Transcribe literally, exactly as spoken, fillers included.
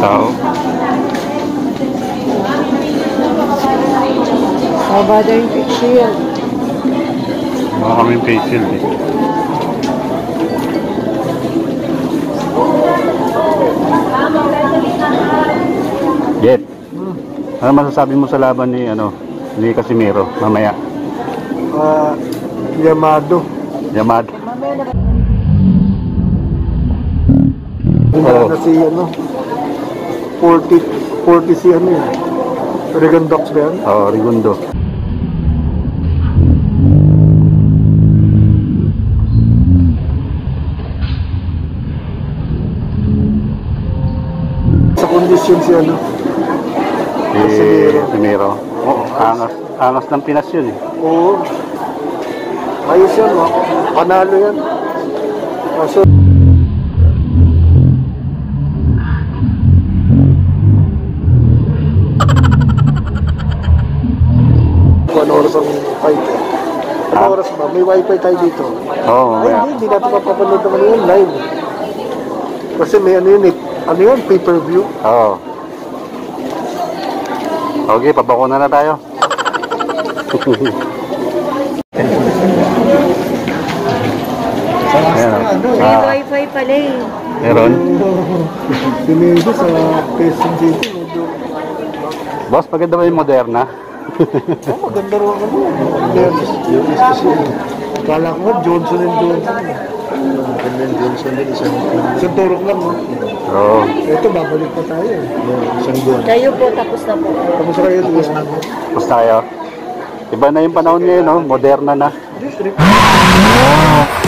Tao. Mabada yung face shield. Mga kaming face shield eh. Jet, hmm. Ano masasabi mo sa laban ni ano ni Casimiro mamaya? Uh, Yamado. Yamado. Oh. Na si ano forty forty si ano yun. Rigondox ba yan? Oo, oh, Rigondo. Sa kondisyon si ano? Si Casimiro. Oo, angas, angas ng Pinas yun eh. Oo. Ayos yan, oh. Panalo yan. Kaso ano oras ang fight eh. Ano oras ba? May wifi tayo dito. Oo, oh, ay hindi, hindi natin mapapanood naman yun live. Kasi may ano yun eh. Ano yun? Pay-per-view. Oo. Okay, pabakuna na tayo. Ayan, may ah, wifi pala eh. meron? Pinili sa Quezon City. Boss, paganda ba yung Moderna? Oh, maganda rin ako. Kala ko nga Johnson and Johnson. Maganda yung Johnson din. Isang, isang turok lang, no? Oo. Ito, babalik pa tayo. Isang buwan. Kayo po, tapos na po. Tapos na kayo, tapos na po. Tapos tayo. Iba na yung panahon ngayon, no? Moderna na. District.